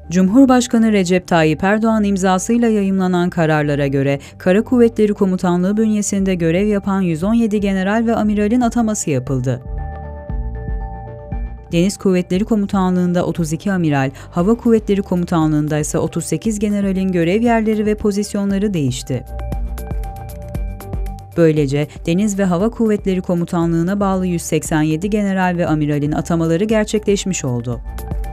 Cumhurbaşkanı Recep Tayyip Erdoğan imzasıyla yayımlanan kararlara göre Kara Kuvvetleri Komutanlığı bünyesinde görev yapan 117 general ve amiralin ataması yapıldı. Deniz Kuvvetleri Komutanlığı'nda 32 amiral, Hava Kuvvetleri Komutanlığı'nda ise 38 generalin görev yerleri ve pozisyonları değişti. Böylece Deniz ve Hava Kuvvetleri Komutanlığı'na bağlı 187 general ve amiralin atamaları gerçekleşmiş oldu.